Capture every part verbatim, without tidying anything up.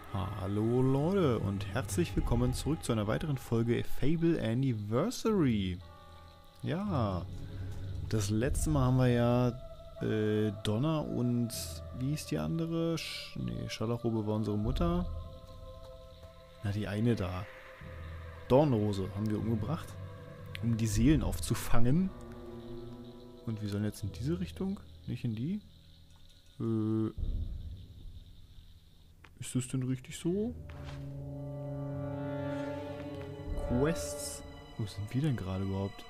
Hallo Leute und herzlich willkommen zurück zu einer weiteren Folge Fable Anniversary. Ja, das letzte Mal haben wir ja äh, Donner und wie ist die andere? Sch nee, Scharlachrobe war unsere Mutter. Na, die eine da. Dornrose haben wir umgebracht, um die Seelen aufzufangen. Und wir sollen jetzt in diese Richtung, nicht in die. Äh... Ist das denn richtig so? Quests. Wo sind wir denn gerade überhaupt?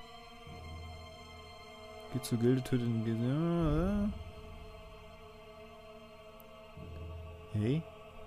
Geht zur Gilde, tötet den Gilde. Hey?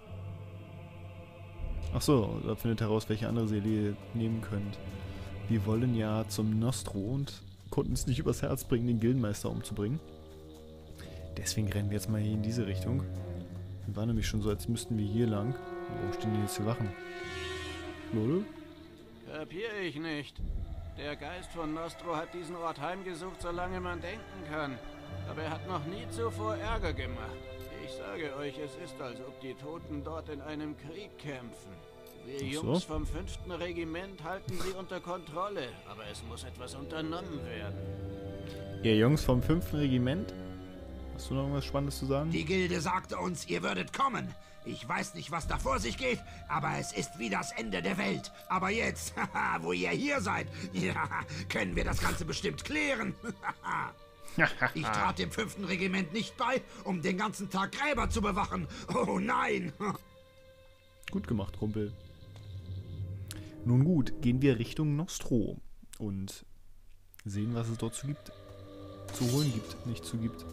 Achso, da findet heraus, welche andere Seele ihr nehmen könnt. Wir wollen ja zum Nostro und konnten es nicht übers Herz bringen, den Gildenmeister umzubringen. Deswegen rennen wir jetzt mal hier in diese Richtung. Wir waren nämlich schon so, als müssten wir hier lang. Warum stehen die jetzt hier Wachen? Leute? Kapier ich nicht. Der Geist von Nostro hat diesen Ort heimgesucht, solange man denken kann. Aber er hat noch nie zuvor Ärger gemacht. Ich sage euch, es ist, als ob die Toten dort in einem Krieg kämpfen. Wir so. Jungs vom fünften Regiment halten sie unter Kontrolle, aber es muss etwas unternommen werden. Ihr Jungs vom fünften Regiment? Hast du noch irgendwas Spannendes zu sagen? Die Gilde sagte uns, ihr würdet kommen. Ich weiß nicht, was da vor sich geht, aber es ist wie das Ende der Welt. Aber jetzt, haha, wo ihr hier seid, ja, können wir das Ganze bestimmt klären. Ich trat dem fünften Regiment nicht bei, um den ganzen Tag Gräber zu bewachen. Oh nein! Gut gemacht, Kumpel. Nun gut, gehen wir Richtung Nostro und sehen, was es dort zu gibt. Zu holen gibt, nicht zu gibt.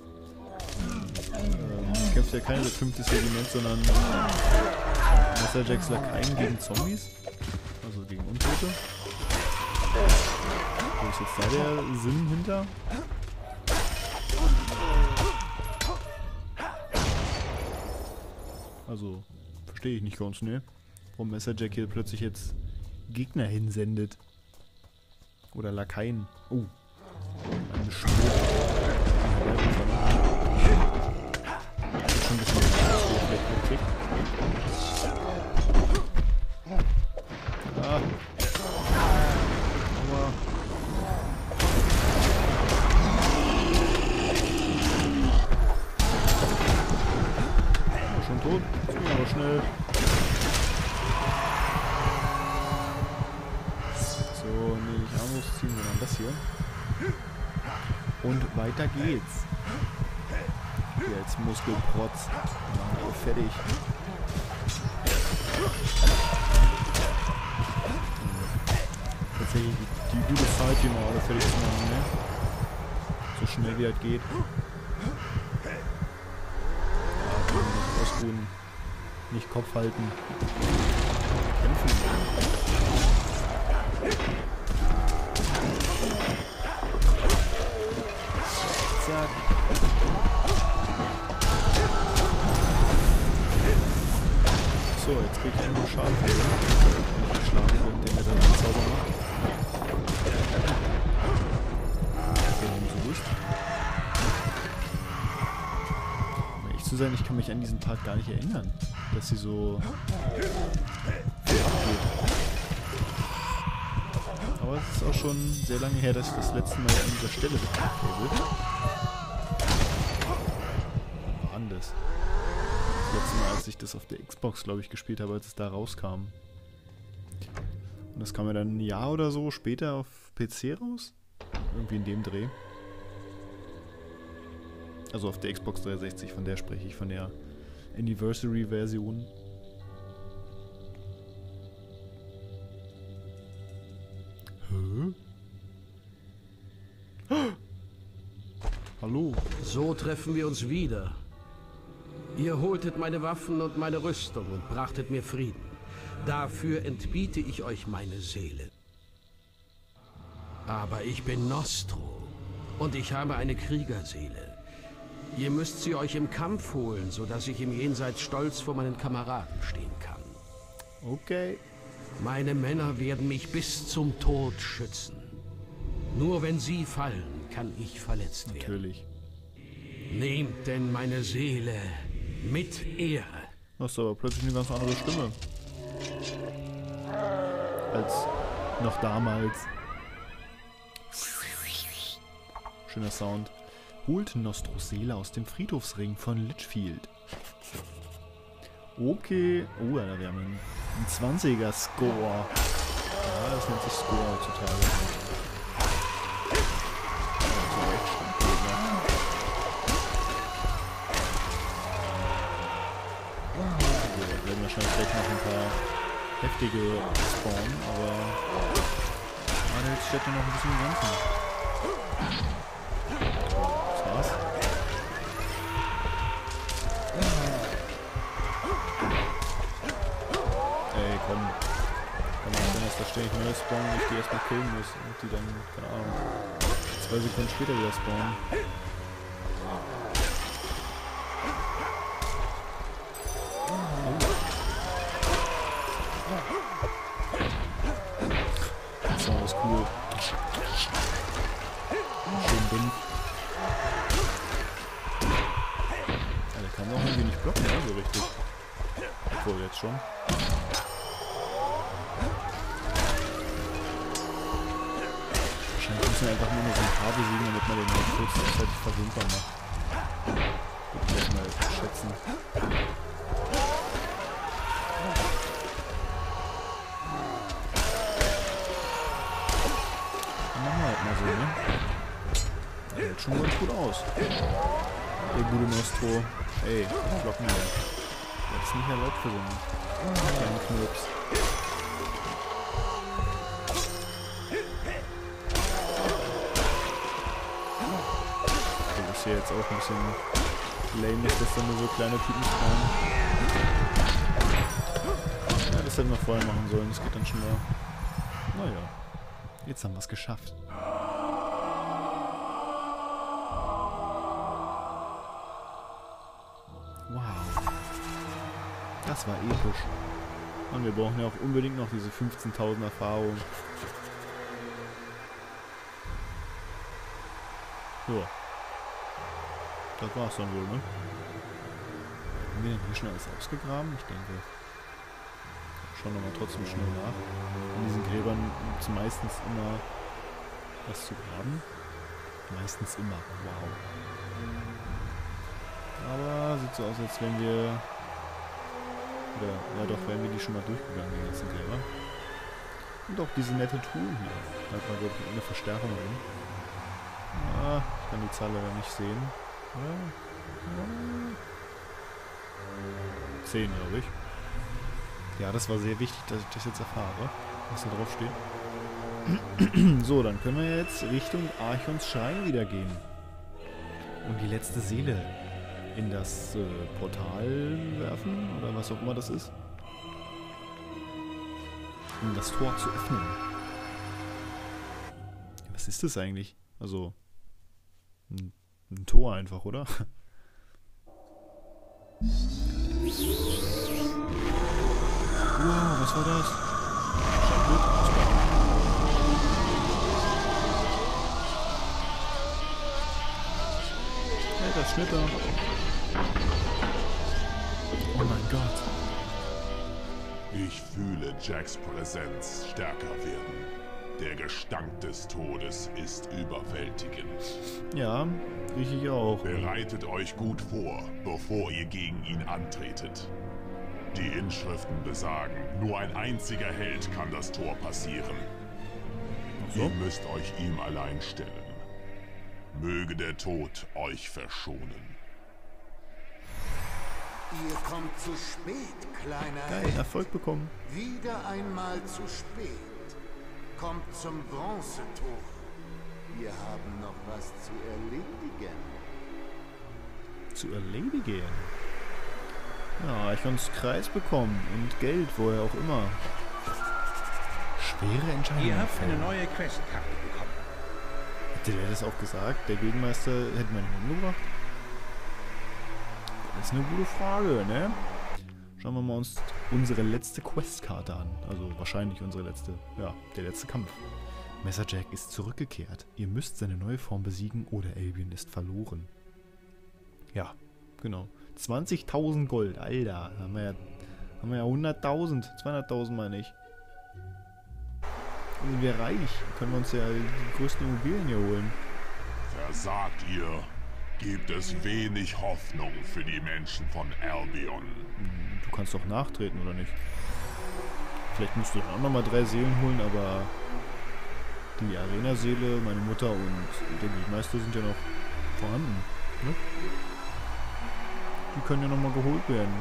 Ähm, kämpft ja keiner das fünfte Regiment, sondern Master Jacks Lakaien gegen Zombies. Also gegen Untote. Wo ist jetzt da der Sinn hinter? Also, verstehe ich nicht ganz, ne? Warum Master Jack hier plötzlich jetzt Gegner hinsendet. Oder Lakaien. Oh. Eine Schmutz. Schon ein bisschen weg. Ah. Aua. Oh, schon tot. Das ging aber schnell. So, nee, nicht Armbrust ziehen, sondern das hier. Und weiter geht's. Jetzt Muskelprotz. Machen wir fertig. Tatsächlich die, die gute Zeit, die mal alle fertig zu machen, ne? So schnell wie halt geht. Ja, nicht ausruhen. Nicht Kopf halten. Kämpfen. Zack. So, jetzt krieg ich einen Schaden für den. Ich schlagen will, den wir dann den Zauber macht. Okay, so ist. Um ehrlich zu sein, ich kann mich an diesen Part gar nicht erinnern, dass sie so viel abgeht. Aber es ist auch schon sehr lange her, dass ich das letzte Mal an dieser Stelle bekämpft habe. War anders. Das letzte Mal, als ich das auf der Xbox, glaube ich, gespielt habe, als es da rauskam. Und das kam ja dann ein Jahr oder so später auf P C raus. Irgendwie in dem Dreh. Also auf der Xbox dreihundertsechzig, von der spreche ich, von der Anniversary-Version. Hä? Hallo? So treffen wir uns wieder. Ihr holtet meine Waffen und meine Rüstung und brachtet mir Frieden. Dafür entbiete ich euch meine Seele. Aber ich bin Nostro und ich habe eine Kriegerseele. Ihr müsst sie euch im Kampf holen, sodass ich im Jenseits stolz vor meinen Kameraden stehen kann. Okay. Meine Männer werden mich bis zum Tod schützen. Nur wenn sie fallen, kann ich verletzt werden. Natürlich. Nehmt denn meine Seele mit Ehre. Hast aber plötzlich eine ganz andere Stimme. Als noch damals. Schöner Sound. Holt Nostros Seele aus dem Friedhofsring von Litchfield. Okay. Oh, Alter, wir haben einen, einen zwanziger Score. Ja, das nennt sich Score heutzutage. Wahrscheinlich gleich noch ein paar heftige spawnen, aber ah, da steht ja noch ein bisschen im Ganzen. Das war's. Ey, komm. Kann man sein, dass da ständig neue spawnen und ich die erstmal killen muss und die dann, keine Ahnung, zwei Sekunden später wieder spawnen. Cool. Schön dumm. Ja, der kann auch irgendwie nicht blocken, ne? So richtig. Obwohl, jetzt schon. Wahrscheinlich müssen wir einfach nur noch so ein paar besiegen, damit man den halt kurzzeitig verwundbar macht. Würde ich mal schätzen. So, ne? Das sieht schon ganz gut aus. Der gute Nostro. Ey, blocken wir. Das ist nicht erlaubt für so einen kleinen Knirps. Das ist hier jetzt auch ein bisschen lame, dass das dann nur so kleine Typen spawnen. Ja, das hätten wir vorher machen sollen. Das geht dann schon mal. Naja. Jetzt haben wir es geschafft. Wow. Das war episch. Und wir brauchen ja auch unbedingt noch diese fünfzehntausend Erfahrung. So. Das war's dann wohl, ne? Haben wir denn hier schon alles ausgegraben? Ich denke. Schauen wir mal trotzdem schnell nach. In diesen Gräbern gibt es meistens immer was zu graben. Meistens immer. Wow. Aber sieht so aus, als wenn wir... Oder, ja doch, wären wir die schon mal durchgegangen, die ganzen Gräber. Und auch diese nette Truhe hier. Da hat man, glaube ich, eine Verstärkung drin. Ah, ich kann die Zahl leider nicht sehen. zehn, glaube ich. Ja, das war sehr wichtig, dass ich das jetzt erfahre, was da drauf steht. So, dann können wir jetzt Richtung Archons Schrein wieder gehen. Und die letzte Seele in das äh, Portal werfen, oder was auch immer das ist. Um das Tor zu öffnen. Was ist das eigentlich? Also, ein, ein Tor einfach, oder? Wow, was war das? Schaut gut aus. Hey, das Schnitter. Oh mein Gott. Ich fühle Jacks Präsenz stärker werden. Der Gestank des Todes ist überwältigend. Ja, ich auch. Bereitet euch gut vor, bevor ihr gegen ihn antretet. Die Inschriften besagen, nur ein einziger Held kann das Tor passieren. Ach so? Ihr müsst euch ihm allein stellen. Möge der Tod euch verschonen. Ihr kommt zu spät, kleiner Geil, Held. Erfolg bekommen. Wieder einmal zu spät. Kommt zum Bronzetor. Wir haben noch was zu erledigen. Zu erledigen? Ja, ich kann das Kreis bekommen und Geld, woher auch immer. Schwere Entscheidung. Ihr habt eine neue Questkarte bekommen. Hätte der das auch gesagt? Der Gegenmeister hätte man ihn umgebracht? Das ist eine gute Frage, ne? Schauen wir mal uns unsere letzte Questkarte an. Also wahrscheinlich unsere letzte, ja, der letzte Kampf. Messerjack ist zurückgekehrt. Ihr müsst seine neue Form besiegen oder Albion ist verloren. Ja, genau. zwanzigtausend Gold. Alter, haben wir ja, haben wir ja hunderttausend, zweihunderttausend meine ich. Dann sind wir reich. Können wir uns ja die größten Immobilien hier holen. Versagt ihr, gibt es wenig Hoffnung für die Menschen von Albion. Du kannst doch nachtreten, oder nicht? Vielleicht musst du dann auch nochmal drei Seelen holen, aber die Arena-Seele, meine Mutter und der Guildmeister sind ja noch vorhanden. Ne? Die können ja nochmal geholt werden.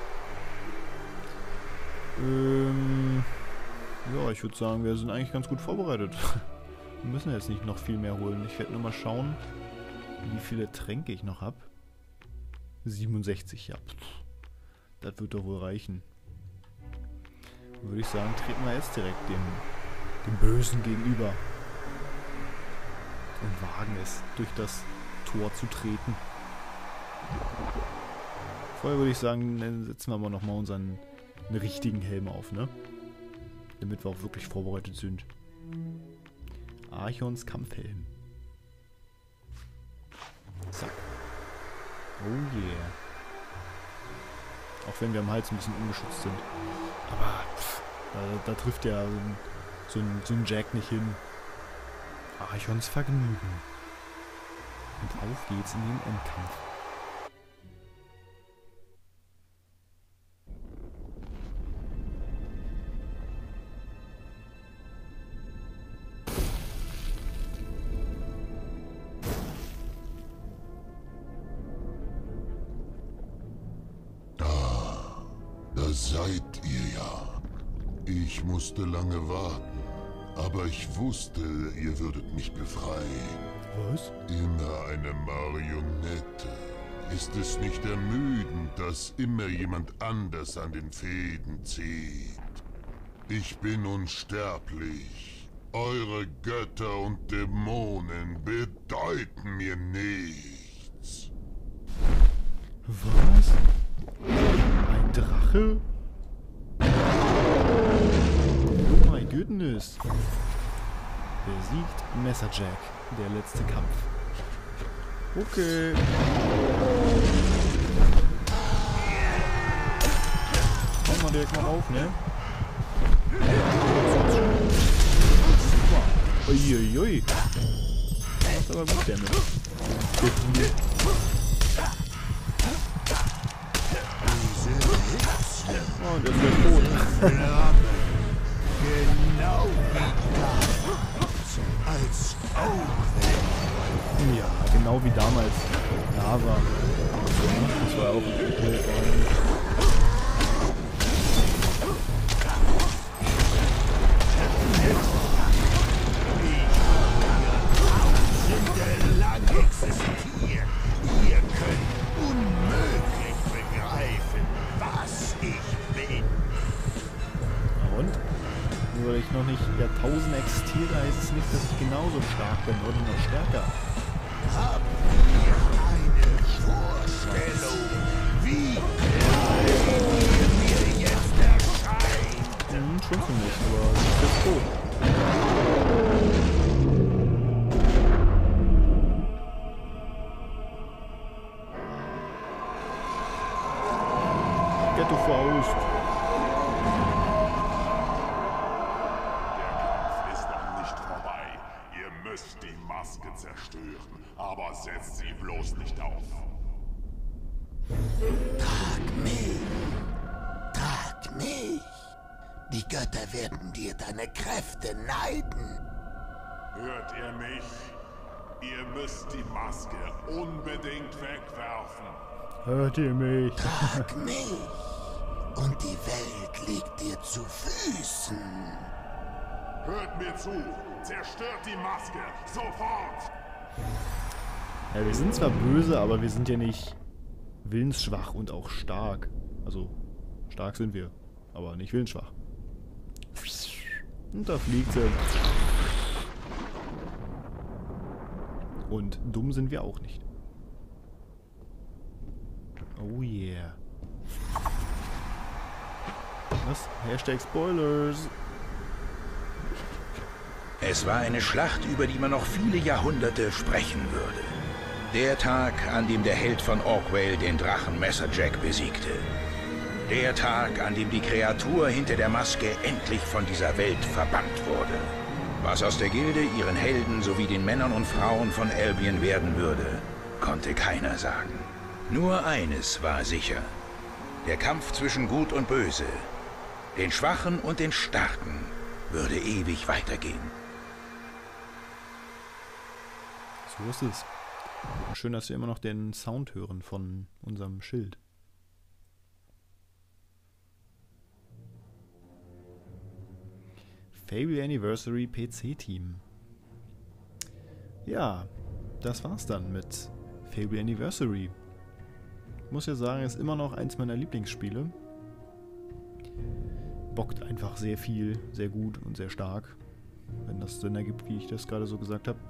Ähm, ja, ich würde sagen, wir sind eigentlich ganz gut vorbereitet. Wir müssen jetzt nicht noch viel mehr holen. Ich werde nur mal schauen, wie viele Tränke ich noch habe. siebenundsechzig, ja. Das wird doch wohl reichen. Dann würde ich sagen, treten wir jetzt direkt dem, dem Bösen gegenüber. Und wagen es, durch das Tor zu treten. Vorher würde ich sagen, dann setzen wir aber nochmal unseren richtigen Helm auf, ne? Damit wir auch wirklich vorbereitet sind. Archons Kampfhelm. Zack. Oh yeah. Auch wenn wir am Hals ein bisschen ungeschützt sind. Aber pff, da, da trifft ja so ein, so, ein, so ein Jack nicht hin. Archons Vergnügen. Und auf geht's in den Endkampf. Seid ihr ja. Ich musste lange warten, aber ich wusste, ihr würdet mich befreien. Was? Immer eine Marionette. Ist es nicht ermüdend, dass immer jemand anders an den Fäden zieht? Ich bin unsterblich. Eure Götter und Dämonen bedeuten mir nichts. Was? Ein Drache? Oh my goodness. Besiegt Messerjack. Der letzte Kampf. Okay. Komm mal direkt mal auf, ne? Uiuiui. Das ist aber gut, damit. Oh, und jetzt wird tot. Genau als Ja, genau wie damals. Lava. Das war auch cool. lang existiert. Ihr könnt unmöglich begreifen, was ich bin. Und? Nur weil ich noch nicht Jahrtausend existiere, heißt es nicht, dass ich genauso stark bin oder noch stärker. Habt ihr eine Vorstellung, wie klein ihr mir jetzt erscheint? Hm, schon für mich, aber ich bin tot. Ghetto-Faust. Müsst die Maske zerstören, aber setzt sie bloß nicht auf. Trag mich! Trag mich! Die Götter werden dir deine Kräfte neiden. Hört ihr mich? Ihr müsst die Maske unbedingt wegwerfen. Hört ihr mich? Trag mich! Und die Welt liegt dir zu Füßen. Hört mir zu! Zerstört die Maske! Sofort! Ja, wir sind zwar böse, aber wir sind ja nicht willensschwach und auch stark. Also, stark sind wir, aber nicht willensschwach. Und da fliegt sie. Und dumm sind wir auch nicht. Oh yeah. Was? Hashtag Spoilers. Es war eine Schlacht, über die man noch viele Jahrhunderte sprechen würde. Der Tag, an dem der Held von Orkwell den Drachen Messerjack besiegte. Der Tag, an dem die Kreatur hinter der Maske endlich von dieser Welt verbannt wurde. Was aus der Gilde, ihren Helden sowie den Männern und Frauen von Albion werden würde, konnte keiner sagen. Nur eines war sicher. Der Kampf zwischen Gut und Böse, den Schwachen und den Starken, würde ewig weitergehen. So ist es. Schön, dass wir immer noch den Sound hören von unserem Schild. Fable Anniversary P C-Team. Ja, das war's dann mit Fable Anniversary. Ich muss ja sagen, ist immer noch eins meiner Lieblingsspiele. Bockt einfach sehr viel, sehr gut und sehr stark. Wenn das Sinn ergibt, wie ich das gerade so gesagt habe.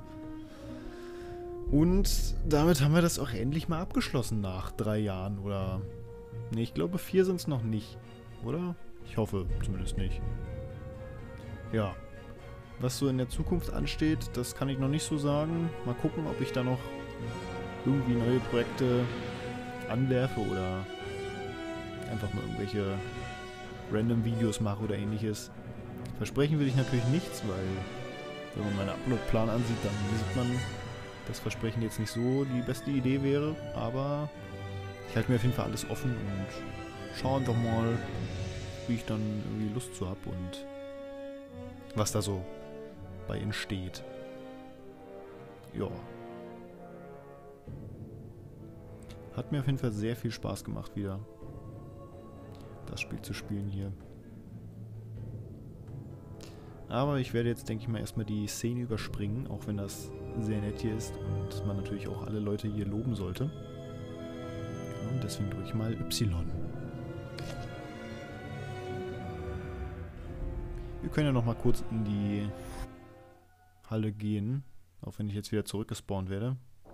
Und damit haben wir das auch endlich mal abgeschlossen nach drei Jahren. Oder... Ne, ich glaube vier sind es noch nicht. Oder? Ich hoffe zumindest nicht. Ja. Was so in der Zukunft ansteht, das kann ich noch nicht so sagen. Mal gucken, ob ich da noch irgendwie neue Projekte anwerfe oder einfach mal irgendwelche random Videos mache oder ähnliches. Versprechen will ich natürlich nichts, weil wenn man meinen Upload-Plan ansieht, dann sieht man, dass Versprechen jetzt nicht so die beste Idee wäre, aber ich halte mir auf jeden Fall alles offen und schaue einfach mal, wie ich dann irgendwie Lust zu habe und was da so bei entsteht. Ja. Hat mir auf jeden Fall sehr viel Spaß gemacht wieder, das Spiel zu spielen hier. Aber ich werde jetzt, denke ich mal, erstmal die Szene überspringen, auch wenn das sehr nett hier ist und man natürlich auch alle Leute hier loben sollte. Ja, und deswegen drücke ich mal Y. Wir können ja noch mal kurz in die Halle gehen, auch wenn ich jetzt wieder zurückgespawnt werde.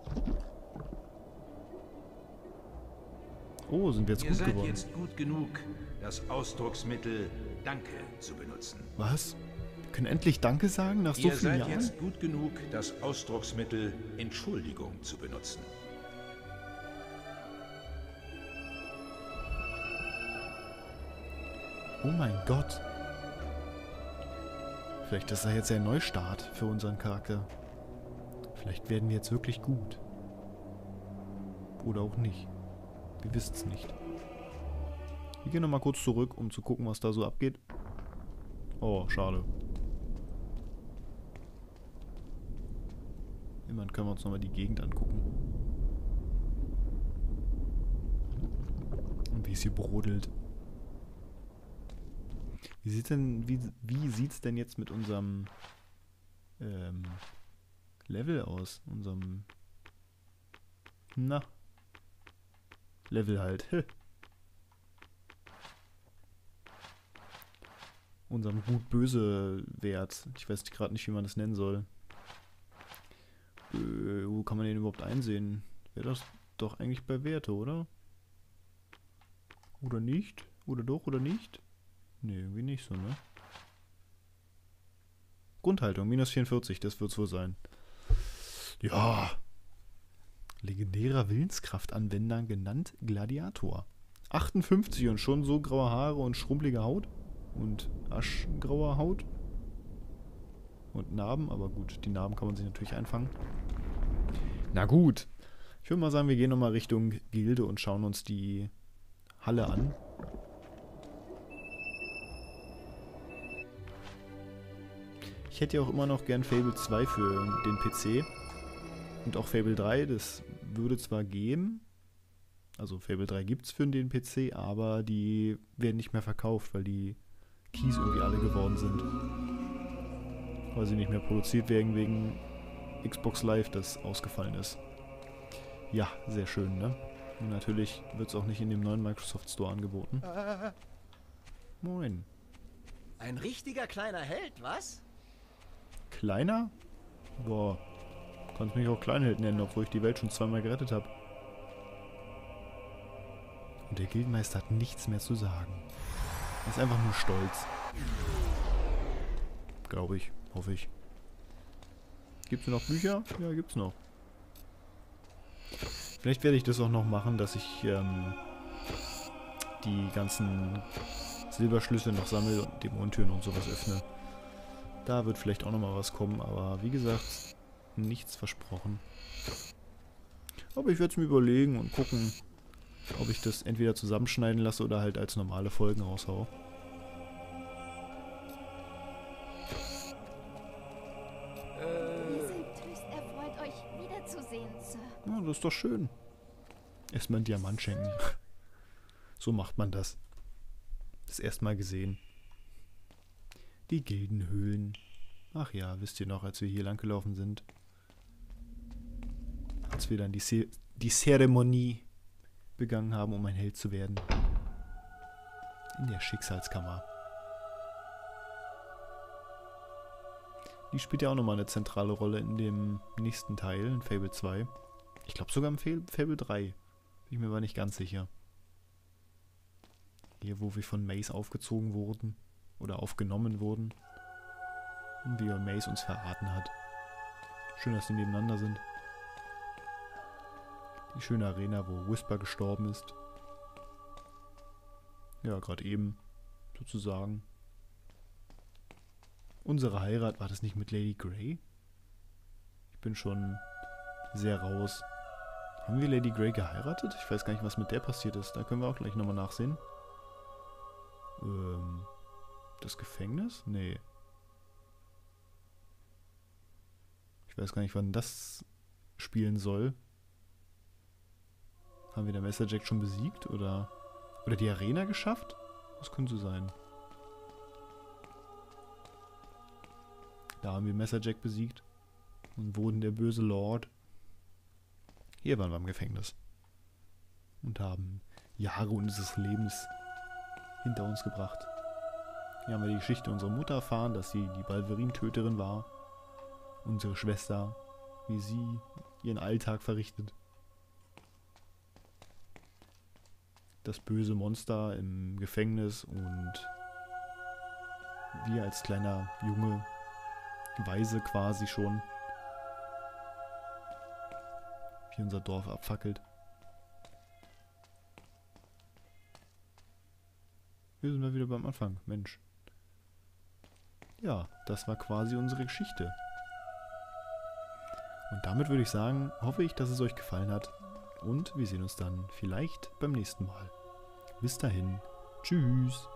Oh, sind wir jetzt Ihr gut seid geworden. jetzt gut genug, das Ausdrucksmittel Danke zu benutzen. Was? Wir können endlich Danke sagen nach so Ihr vielen seid Jahren? jetzt gut genug, das Ausdrucksmittel Entschuldigung zu benutzen. Oh mein Gott. Vielleicht ist das jetzt ein Neustart für unseren Charakter. Vielleicht werden wir jetzt wirklich gut. Oder auch nicht. Wir wissen es nicht. Wir gehen nochmal kurz zurück, um zu gucken, was da so abgeht. Oh, schade. Immerhin können wir uns nochmal die Gegend angucken. Und wie es hier brodelt. Wie sieht denn, wie, wie sieht's denn jetzt mit unserem ähm, Level aus? Unserem Na Level halt. Unserem Gut-Böse-Wert. Ich weiß gerade nicht, wie man das nennen soll. Äh, wo kann man den überhaupt einsehen? Wäre das doch eigentlich bei Werte, oder? Oder nicht? Oder doch, oder nicht? Ne, irgendwie nicht so, ne? Grundhaltung, minus vierundvierzig, das wird's wohl sein. Ja. Legendärer Willenskraftanwender, genannt Gladiator. achtundfünfzig und schon so graue Haare und schrumpelige Haut. Und aschgraue Haut. Und Narben, aber gut, die Narben kann man sich natürlich einfangen. Na gut. Ich würde mal sagen, wir gehen nochmal Richtung Gilde und schauen uns die Halle an. Ich hätte ja auch immer noch gern Fable zwei für den P C. Und auch Fable drei, das würde zwar gehen. Also Fable drei gibt es für den P C, aber die werden nicht mehr verkauft, weil die Keys irgendwie alle geworden sind. Weil sie nicht mehr produziert werden wegen Xbox Live, das ausgefallen ist. Ja, sehr schön, ne? Und natürlich wird es auch nicht in dem neuen Microsoft Store angeboten. Moin. Ein richtiger kleiner Held, was? Kleiner? Boah. Kannst mich auch Kleinheld nennen, obwohl ich die Welt schon zweimal gerettet habe. Und der Gildmeister hat nichts mehr zu sagen. Er ist einfach nur stolz. Glaube ich. Hoffe ich. Gibt's noch Bücher? Ja, gibt's noch. Vielleicht werde ich das auch noch machen, dass ich ähm, die ganzen Silberschlüssel noch sammle und Dämonentüren und sowas öffne. Da wird vielleicht auch nochmal was kommen, aber wie gesagt, nichts versprochen. Aber ich werde es mir überlegen und gucken, ob ich das entweder zusammenschneiden lasse oder halt als normale Folgen raushau. Wir sind höchst erfreut, euch wiederzusehen, Sir. Ja, das ist doch schön. Erstmal einen Diamant schenken. So macht man das. Das erste Mal gesehen. Die Gildenhöhlen. Ach ja, wisst ihr noch, als wir hier lang gelaufen sind? Als wir dann die, Se die Zeremonie begangen haben, um ein Held zu werden. In der Schicksalskammer. Die spielt ja auch nochmal eine zentrale Rolle in dem nächsten Teil, in Fable zwei. Ich glaube sogar im Fable drei. Bin ich mir aber nicht ganz sicher. Hier, wo wir von Mace aufgezogen wurden. Oder aufgenommen wurden. Und wie Mace uns verraten hat. Schön, dass die nebeneinander sind. Die schöne Arena, wo Whisper gestorben ist. Ja, gerade eben. Sozusagen. Unsere Heirat, war das nicht mit Lady Grey? Ich bin schon sehr raus. Haben wir Lady Grey geheiratet? Ich weiß gar nicht, was mit der passiert ist. Da können wir auch gleich nochmal nachsehen. Ähm, das Gefängnis? Nee. Ich weiß gar nicht, wann das spielen soll. Haben wir den Messer Jack schon besiegt? Oder, oder die Arena geschafft? Das könnte sein. Da haben wir Messer Jack besiegt. Und wurden der böse Lord. Hier waren wir im Gefängnis. Und haben Jahre unseres Lebens hinter uns gebracht. Hier haben wir die Geschichte unserer Mutter erfahren, dass sie die Balverin-Töterin war. Unsere Schwester, wie sie ihren Alltag verrichtet. Das böse Monster im Gefängnis und wir als kleiner Junge, Weise quasi schon, wie unser Dorf abfackelt. Hier sind wir wieder beim Anfang, Mensch. Ja, das war quasi unsere Geschichte. Und damit würde ich sagen, hoffe ich, dass es euch gefallen hat. Und wir sehen uns dann vielleicht beim nächsten Mal. Bis dahin. Tschüss.